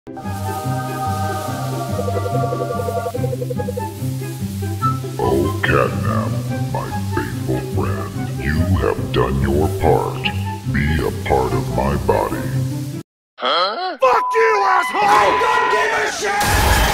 Oh, Catnap, my faithful friend, you have done your part. Be a part of my body. Huh? Fuck you, asshole! I don't give a shit!